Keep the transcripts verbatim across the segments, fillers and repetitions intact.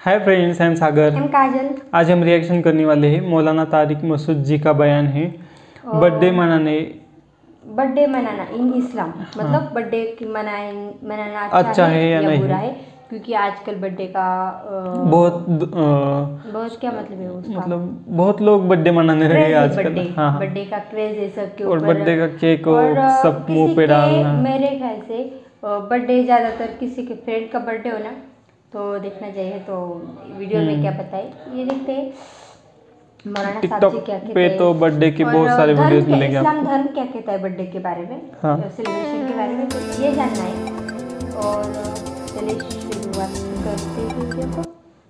Hi friends, I am सागर। हम काजल। आज हम रिएक्शन करने वाले हैं मौलाना तारिक मसूद जी का बयान है बर्थडे मनाने बर्थडे मनाना इन इस्लाम, मतलब बर्थडे की मनाए मनाना अच्छा, अच्छा है, है या, या नहीं बुरा है, क्योंकि आजकल बर्थडे का आ, बहुत आ, बहुत क्या मतलब है उसका, मतलब बहुत लोग बर्थडे मनाने लगे आजकल। बर्थडे हाँ हाँ, बर्थडे का क्रेज है सबके और ऊपर। बर्थडे का केक और सब किसी मुंह पे के डालना। मेरे ख्याल से बर्थडे ज़्यादातर किसी के फ्रेंड का बर्थडे हो ना तो देखना चाहिए। तो वीडियो में क्या बताए ये देखते हैं। मौलाना साहब जी क्या कहते पे हैं तो बर्थडे के बहुत सारे वीडियोस मिलेंगे इस्लाम आपको। धर्म क्या कहता है बर्थडे के बारे में, हाँ। सेलिब्रेशन के बारे में, तो ये जानना है। और चलिए शुरुआत करते हैं वीडियो को।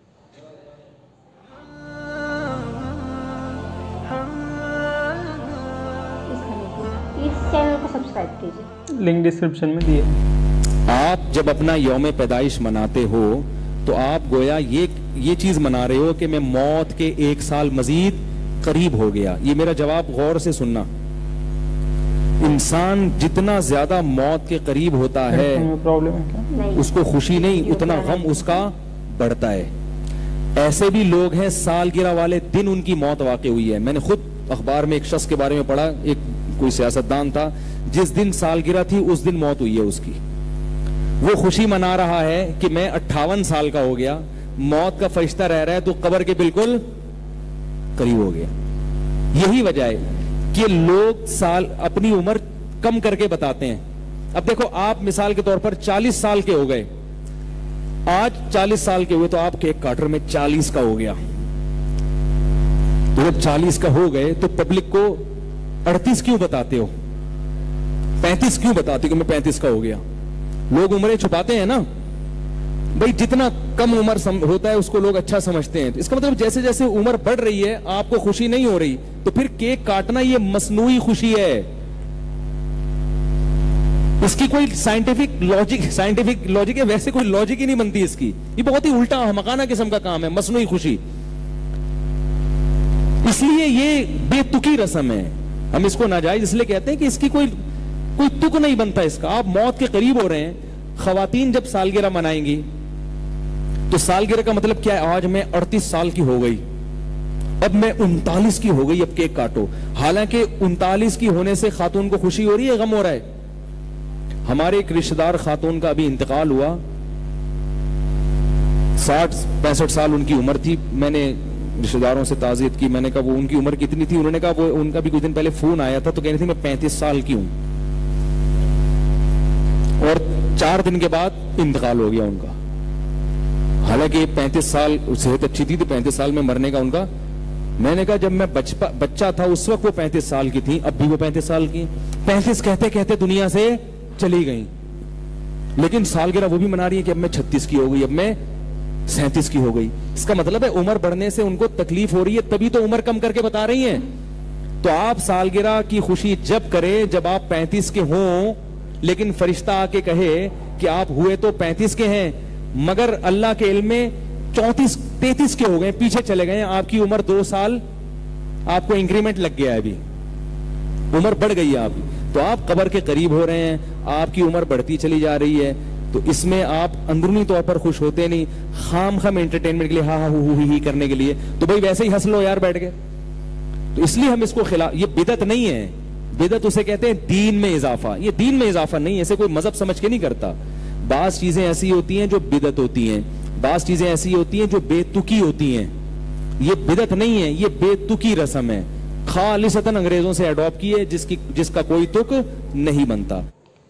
इस चैनल को सब्सक्राइब कीजिए, लिंक डिस्क्रिप्शन में दिए। आप जब अपना यौम पैदाइश मनाते हो तो आप गोया ये ये चीज मना रहे हो कि मैं मौत के एक साल मजीद करीब हो गया। ये मेरा जवाब गौर से सुनना। इंसान जितना ज्यादा मौत के करीब होता है प्रॉब्लम है क्या? नहीं, उसको खुशी नहीं, उतना गम उसका बढ़ता है। ऐसे भी लोग हैं सालगिरह वाले दिन उनकी मौत वाक़ई हुई है। मैंने खुद अखबार में एक शख्स के बारे में पढ़ा, एक कोई सियासतदान था, जिस दिन सालगिरह थी उस दिन मौत हुई है उसकी। वो खुशी मना रहा है कि मैं अट्ठावन साल का हो गया, मौत का फरिश्ता रह रहा है तो कब्र के बिल्कुल करीब हो गया। यही वजह है कि लोग साल अपनी उम्र कम करके बताते हैं। अब देखो, आप मिसाल के तौर पर चालीस साल के हो गए, आज चालीस साल के हुए तो आप केक काटर में चालीस का हो गया। तो जब चालीस का हो गए तो पब्लिक को अड़तीस क्यों बताते हो, पैंतीस क्यों बताते हो कि मैं पैंतीस का हो गया? लोग उम्रें छुपाते हैं ना भाई, जितना कम उम्र होता है उसको लोग अच्छा समझते हैं। इसका मतलब जैसे जैसे उम्र बढ़ रही है आपको खुशी नहीं हो रही, तो फिर केक काटना ये मसनूई खुशी है। इसकी कोई साइंटिफिक लॉजिक साइंटिफिक लॉजिक है, वैसे कोई लॉजिक ही नहीं बनती इसकी। ये बहुत ही उल्टा हमकाना किस्म का काम है, मसनूई खुशी। इसलिए ये बेतुकी रस्म है। हम इसको नाजायज इसलिए कहते हैं कि इसकी कोई कोई तुक नहीं बनता इसका। आप मौत के करीब हो रहे हैं। खवातीन जब सालगिरह मनाएंगी तो सालगिरह का मतलब क्या है? आज मैं अड़तीस साल की हो गई, अब मैं उनतालीस की हो गई, अब केक काटो। हालांकि उनतालीस की होने से खातून को खुशी हो रही है, गम हो रहा है। हमारे एक रिश्तेदार खातून का अभी इंतकाल हुआ, साठ पैंसठ साल उनकी उम्र थी। मैंने रिश्तेदारों से ताज़ियत की, मैंने कहा वो उनकी उम्र कितनी थी? उन्होंने कहा वो उनका भी कुछ दिन पहले फोन आया था तो कह रही थी मैं पैंतीस साल की हूं, और चार दिन के बाद इंतकाल हो गया उनका। हालांकि पैंतीस साल सेहत अच्छी थी तो पैंतीस साल में मरने का उनका। मैंने कहा जब मैं बचपा बच्चा था उस वक्त वो पैंतीस साल की थी, अब भी वो पैंतीस साल की। पैंतीस कहते कहते दुनिया से चली गई, लेकिन सालगिरह वो भी मना रही है कि अब मैं छत्तीस की हो गई, अब मैं सैंतीस की हो गई। इसका मतलब है उम्र बढ़ने से उनको तकलीफ हो रही है, तभी तो उम्र कम करके बता रही हैं। तो आप सालगिरह की खुशी जब करें जब आप पैंतीस के हों, लेकिन फरिश्ता आके कहे कि आप हुए तो पैंतीस के हैं मगर अल्लाह के इल्म में चौंतीस तैतीस के हो गए, पीछे चले गए, आपकी उम्र दो साल आपको इंक्रीमेंट लग गया है, अभी उम्र बढ़ गई है आपकी, तो आप कब्र के करीब हो रहे हैं, आपकी उम्र बढ़ती चली जा रही है। तो इसमें आप अंदरूनी तौर पर खुश होते नहीं, खाम खाम एंटरटेनमेंट के लिए हा हा हु हु ही ही करने के लिए, तो भाई वैसे ही हंस लो यार बैठ के। तो इसलिए हम इसको खिलाफ, ये बिदत नहीं है। बिदत उसे कहते हैं दीन में इजाफा। ये दीन में इजाफा नहीं, ऐसे कोई मजहब समझ के नहीं करता। बाज चीजें ऐसी होती हैं जो बिदत होती हैं, बाज चीजें ऐसी होती हैं जो बेतुकी होती हैं। ये बिदत नहीं है, ये बेतुकी रस्म है, खालिसतन अंग्रेजों से अडॉप्ट की है, जिसकी जिसका कोई तुक नहीं बनता।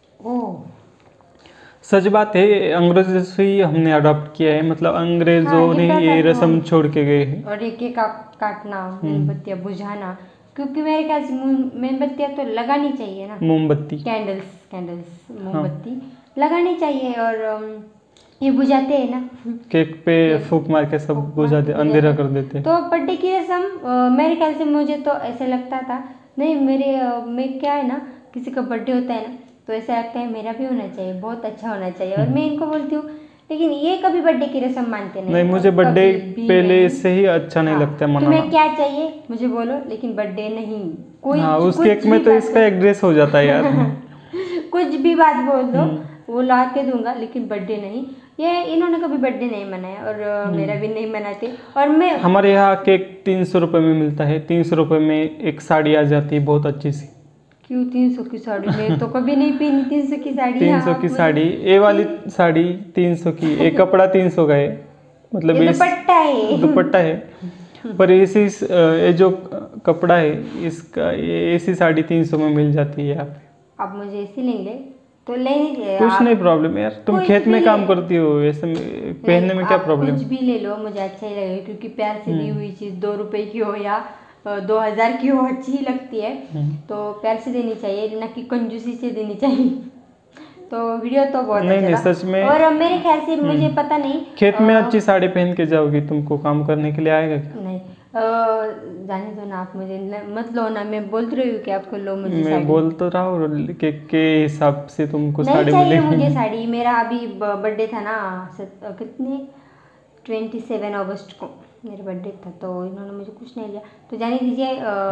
सच बात है, अंग्रेजों से ही हमने अडॉप्ट किया है, मतलब अंग्रेजों हाँ, ने ये रस्म छोड़ के गए हैं। और ये केक काटना, मोमबत्तियां बुझाना, क्योंकि मेरे ख्याल से मोमबत्तियां तो लगानी चाहिए ना, मोमबत्ती कैंडल्स कैंडल्स मोमबत्ती हाँ। लगानी चाहिए। और ये बुझाते हैं ना, केक पे फूक मार के सब बुझा दे, अंधेरा कर देते। तो बर्थडे की रस्म मेरे ख्याल से, मुझे तो ऐसे लगता था, नहीं मेरे में क्या है ना, किसी का बर्थडे होता है ना तो ऐसा लगता है मेरा भी होना चाहिए, बहुत अच्छा होना चाहिए। और मैं इनको बोलती हूँ, लेकिन ये कभी बर्थडे की रस्म मानते नहीं। नहीं, मुझे बर्थडे पहले से ही अच्छा नहीं हाँ, लगता मनाना। तुम्हें क्या चाहिए मुझे बोलो, लेकिन बर्थडे नहीं। कोई हाँ, उस केक में तो इसका एक ड्रेस हो जाता है यार। कुछ भी बात बोल दो वो ला के दूंगा, लेकिन बर्थडे नहीं। ये इन्होंने कभी बर्थडे नहीं मनाया और अ, मेरा भी नहीं मनाते। और मैं हमारे यहाँ केक तीन सौ रुपये में मिलता है, तीन सौ रुपये में एक साड़ी आ जाती है बहुत अच्छी सी। क्यों तीन सौ की साड़ी? मैं तो कभी नहीं पहनी तीन सौ की साड़ी। तीन हाँ, सौ की मुझे- साड़ी, ये वाली साड़ी तीन सौ की, एक कपड़ा तीन सौ का है, मतलब ये इस दुपट्टा है। दुपट्टा है, पर इसी ये जो कपड़ा है इसका, ये ऐसी साड़ी तीन सौ में मिल जाती है यहाँ पे। आप मुझे इसी लेंगे तो ले लीजिए। कुछ आप नहीं प्रॉब्लम यार, तुम कुछ खेत में भी काम ले- करती हो, ऐसे में पहनने में क्या आप प्रॉब्लम? कुछ भी ले लो, मुझे अच्छा ही लगेगा, क्योंकि प्यार से दी हुई चीज़ दो रुपए की हो या अ, दो हजार की हो, अच्छी ही लगती है। तो प्यार से देनी चाहिए, ना कि कंजूसी से देनी चाहिए। तो वीडियो तो बहुत नहीं अच्छा नहीं था। सच में और मेरे ख्याल से मुझे पता नहीं, खेत में अ, अच्छी साड़ी पहन के जाओगी, तुमको काम करने के लिए आएगा क्या? नहीं अ, जाने दो ना, आप मुझे न- मत लो ना, मैं बोल रही हूँ कि आपको लो मुझे मैं साड़ी। बोल तो रहा हूँ के, के हिसाब से तुमको नहीं साड़ी चाहिए मिलेगी। मुझे साड़ी। मेरा अभी बर्थडे था ना, सत- अ, कितने ट्वेंटी सेवन अगस्त को मेरा बर्थडे था, तो इन्होंने मुझे कुछ नहीं लिया, तो जाने दीजिए।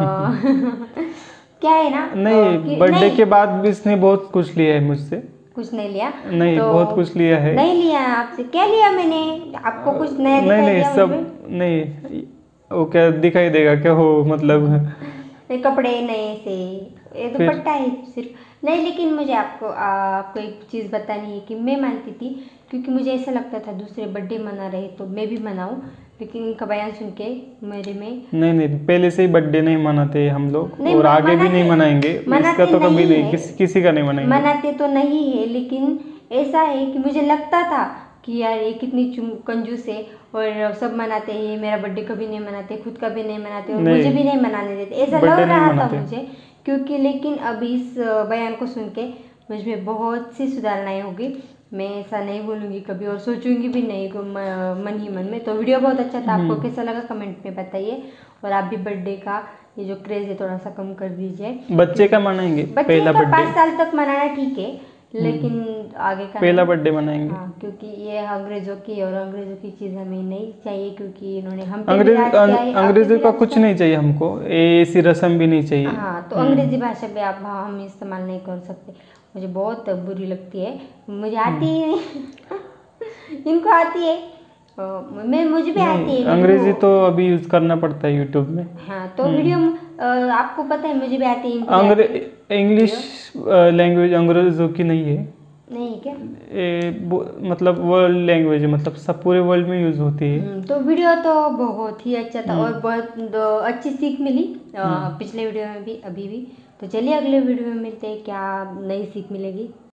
अ, क्या है ना, अ, नहीं, कि- बर्थडे नहीं, के बाद भी इसने बहुत कुछ लिया है मुझसे। कुछ नहीं लिया। नहीं, तो बहुत कुछ लिया है। नहीं लिया आपसे। क्या लिया मैंने? आपको कुछ नया नहीं दिखाई नहीं दिया सब मुझमें? नहीं, वो क्या दिखाई देगा क्या हो, मतलब ये कपड़े नए से, ये फिर- दुपट्टा है सिर्फ। नहीं, लेकिन मुझे आपको आपको एक चीज़ बतानी है कि मैं मानती थी, क्योंकि मुझे ऐसा लगता था दूसरे बर्थडे मना रहे तो मैं भी मनाऊं, लेकिन इनका बयान सुन के मेरे में नहीं नहीं, पहले से ही बर्थडे नहीं मनाते हम लोग, नहीं, और म- आगे भी मनाते- नहीं मनाएंगे, मनाते इसका तो कभी नहीं नहीं, है। किसी किसी का नहीं मनाएंगे। मनाते तो नहीं है, लेकिन ऐसा है कि मुझे लगता था कि यार ये कितनी चुम- कंजूस है, और सब मनाते हैं, मेरा बर्थडे कभी नहीं मनाते, खुद का भी नहीं मनाते, और नहीं। मुझे भी नहीं मनाने देते, ऐसा लग बर्थडे नहीं रहा था मनाते। मुझे। क्योंकि लेकिन अब इस अ, बयान को सुन के मुझ में बहुत सी सुधारणाएं होगी। मैं ऐसा नहीं बोलूँगी कभी, और सोचूंगी भी नहीं को म- मन ही मन में। तो वीडियो बहुत अच्छा था, आपको कैसा लगा कमेंट में बताइए, और आप भी बर्थडे का ये जो क्रेज है थोड़ा सा कम कर दीजिए। बच्चे का मनाएंगे बच्चे पहला का पाँच बर्थडे, साल तक मनाना ठीक है, लेकिन आगे का पहला नहीं। बर्थडे मनाएंगे। हाँ, क्योंकि ये अंग्रेजों की और अंग्रेजों की चीज़ हमें नहीं चाहिए, क्योंकि इन्होंने हम पे भी अंग्रेज राज किया है, आप पे अंग्रेजों भी का राज कुछ किया है। नहीं चाहिए हमको, ये ऐसी रस्म भी नहीं चाहिए। हाँ, तो अंग्रेजी भाषा पे आप हाँ, हम इस्तेमाल नहीं कर सकते, मुझे बहुत बुरी लगती है, मुझे आती ही नहीं। इनको आती है, अ, मैं मुझे भी आती है अंग्रेजी लेकिन तो अभी यूज करना पड़ता है यूट्यूब में। वो- हाँ, तो वीडियो अ, आपको पता है मुझे भी आती है, इनको भी अंग्रे आती है। इंग्लिश लैंग्वेज अंग्रेजों की नहीं है, नहीं क्या? ये वो- मतलब वर्ल्ड लैंग्वेज है, मतलब सब पूरे वर्ल्ड में यूज होती है। हम्म, तो वीडियो तो बहुत ही अच्छा था, और बहुत दो अच्छी सीख मिली अ, पिछले वीडियो में भी, अभी भी। तो चलिए अगले वीडियो में मिलते हैं, क्या नई सीख मिलेगी।